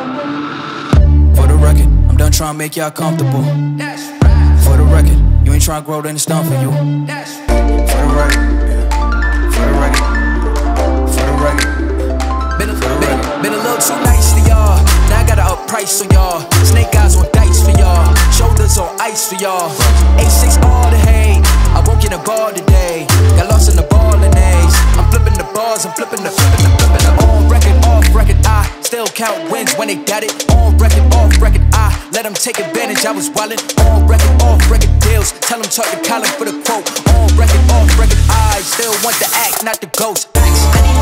For the record, I'm done trying to make y'all comfortable. For the record, you ain't trying to grow, then it's done for you. For the record, for the record, for the record. Been a little too nice to y'all. Now I gotta up price on y'all. Snake eyes on dice for y'all. Shoulders on ice for y'all. A6 all the hate. I won't get a ball today. Got lost in the ball and A's. I'm flipping the bars, I'm flipping the on record, off record. I still count wins when they got it. On record, off record. I let them take advantage. I was wildin'. On record, off record deals. Tell them talk to Colin for the quote. On record, off record. I still want the act, not the ghost.